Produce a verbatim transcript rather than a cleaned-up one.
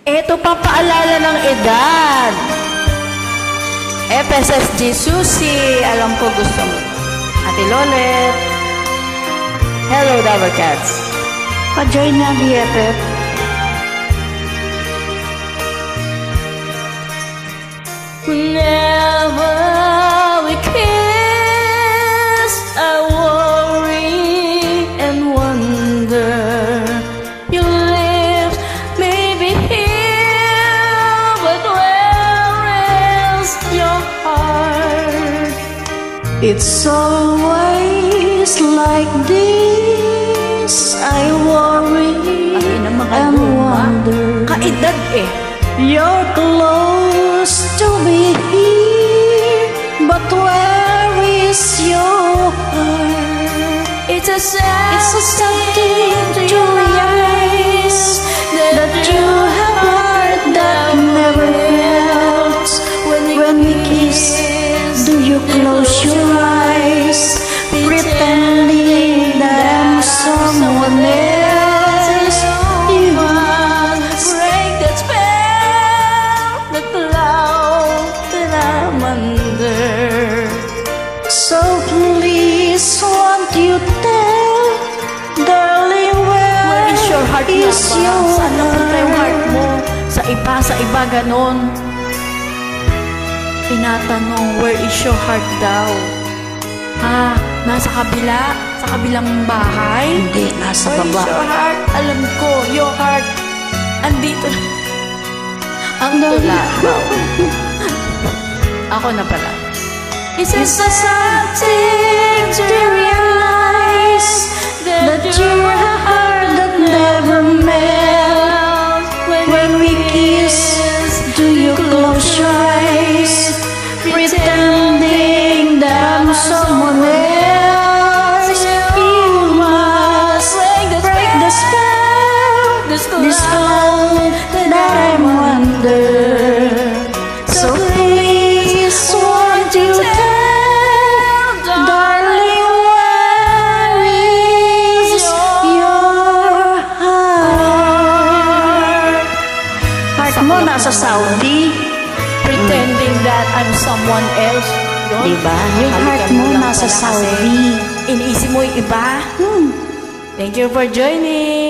Ito pa paalala ng edad. F S S G Susie, alam ko gusto mo. Ate Lolet. Hello, Dabber Cats. Pa-join na, B F F. Whenever we kiss, I worry and wonder. Your lips may be here, but where is your heart? It's always like this. I worry and wonder. Kaedad eh. You're close to me here, but where is your heart? It's a sad, It's a sad thing to realize that you have a heart that never melts. When we kiss, do you close your eyes, pretending that I'm someone else? You must break that spell, the cloud that I'm under. So please, won't you tell, darling, where, Where is your heart is na your ba? Saan napunta yung heart heart? mo? Sa iba, sa iba, ganon. Tinatanong, where is your heart daw? Ha? Nasa kabila? Sa kabilang bahay? Hindi, nasa Where is baba. your heart? Alam ko, your heart. Andito na. Ang tula. Ako na pala. It's a sad thing to realize That you're a heart that never melts. When we kiss, do you close your eyes, pretending that I'm someone else? You must break the spell, this cloud that I'm under. So please, won't you tell, darling, where is your heart? Heart mo nasa Saudi, pretending that I'm someone else. Yun. diba? Yung Halikan heart mo lang nasa pala kasi Saudi. Iniisip mo yung iba. Hmm. Thank you for joining.